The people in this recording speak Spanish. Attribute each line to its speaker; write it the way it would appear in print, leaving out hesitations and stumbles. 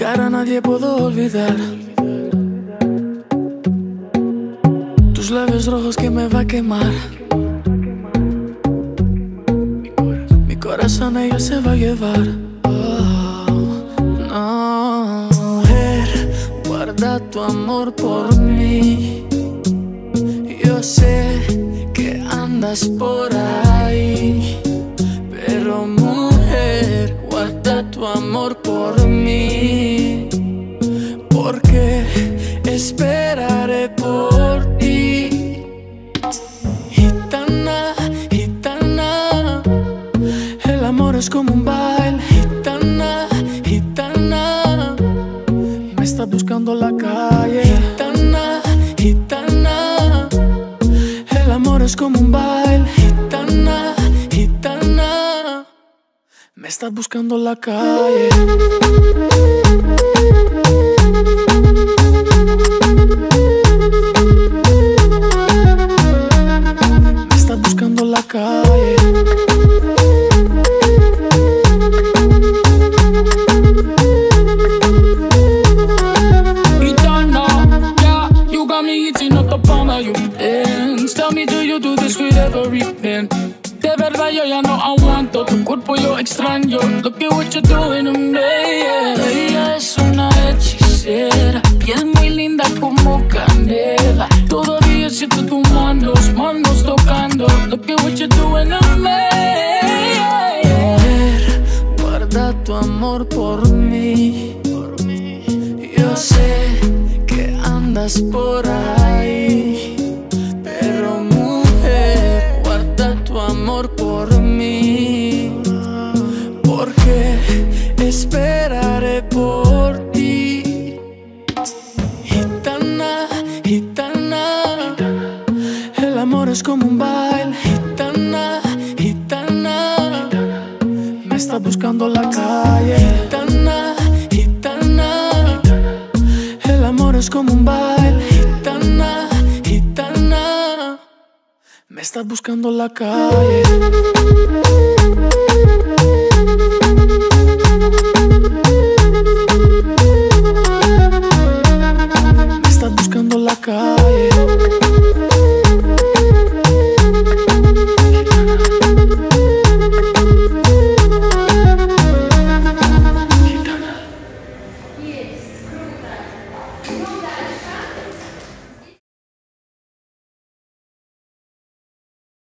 Speaker 1: cara nadie puedo olvidar. Tus labios rojos que me va a quemar. Mi corazón ella se va a llevar. Oh, no. Mujer, guarda tu amor por mí. Yo sé que andas por ahí, pero mujer, guarda tu amor por mí, porque esperaré por ti. Gitana, gitana, el amor es como un baile. Gitana, gitana, me está buscando la calle. Gitana, gitana, el amor es como un baile. Gitana, gitana, me estás buscando la calle. Me estás buscando la calle.
Speaker 2: Gitana, yeah, you got me eating up the palm of your hands. Tell me, do you do this with every man? De verdad yo ya no aguanto, tu cuerpo yo extraño. Look at what you're doing to me, yeah. Ella es una hechicera, piel muy linda como canela. Todavía siento tus manos tocando. Look at what you're doing to me, yeah.
Speaker 1: Mujer, guarda tu amor por mí. Yo sé que andas por ahí, pero mujer, guarda tu amor por mí, porque esperaré por ti. Gitana, gitana, el amor es como un baile. Gitana, gitana, me está buscando la calle. Gitana, gitana, el amor es como un baile. Gitana, gitana, me estás buscando la calle. Me estás buscando la calle.
Speaker 3: Yes, fruta. Fruta.